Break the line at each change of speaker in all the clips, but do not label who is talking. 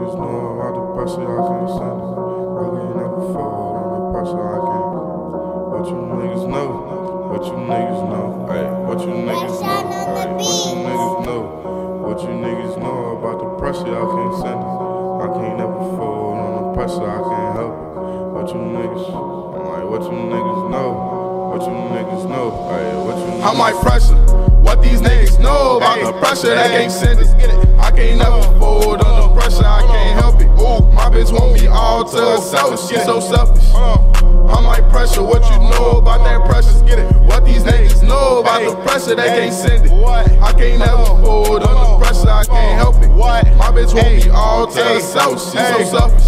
niggas know about the pressure, I can't send it. I can't never fall on the pressure, I can't. What you niggas know? What you niggas know? Hey, what you niggas know? Hey, what you niggas know? What you niggas know about the pressure, I can't send it. I can't never fall on the pressure, I can't help it. What you niggas? I'm like, what you niggas know? What you niggas know? Hey, what you niggas?
I might pressure. What these niggas know about the pressure, they can't send it. I can't never fold on the pressure, I can't help it. My bitch want me all to herself, she so selfish. I might pressure. What you know about that pressure? What these niggas know about the pressure, they can't send it. I can't never fold on the pressure, I can't help it. My bitch want me all to herself, she so selfish.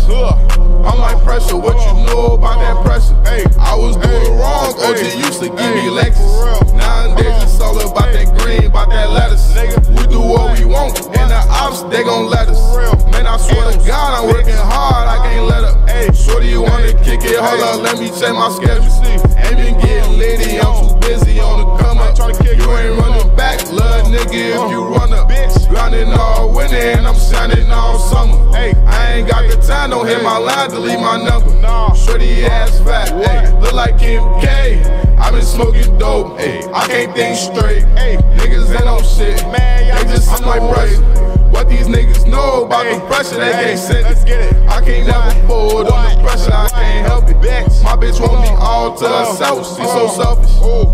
I might pressure. What you know about that pressure? I was doing wrong, OG used to give me lectures. Nowadays it's all about that green, about that lettuce. We do what we want, and the ops, they gon' let us. Man, I swear to God, I'm working hard, I can't let up. Shorty, you wanna kick it? Hold up, let me check my schedule. Ain't been getting litty, I'm too busy on the come up. You ain't running back, love nigga, if you run up. Grinding all winter, and I'm shining all summer. I ain't got the time, don't hit my line, delete my number. Shorty ass fat, look like Kim K. I been smoking dope, I can't think straight. Niggas ain't on shit, they just on my pressure. What these niggas know about the pressure, they can't send it. I can't never fold on the pressure, I can't help it. My bitch want me all to herself, she so selfish.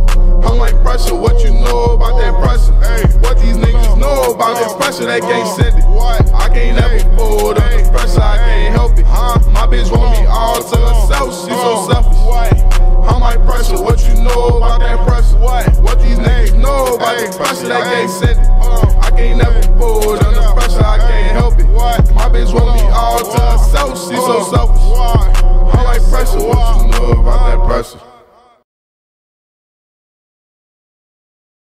I might pressure. What you know about that pressure? What these niggas know about that pressure, they can't send it. I can't never fold on the pressure, I can't help it. My bitch want me all to herself, she so selfish. I might pressure. What you know about that pressure? What these niggas know about the pressure, they can't send it. I can't never fold on the pressure, I can't help it. My bitch want me all to herself, she so selfish.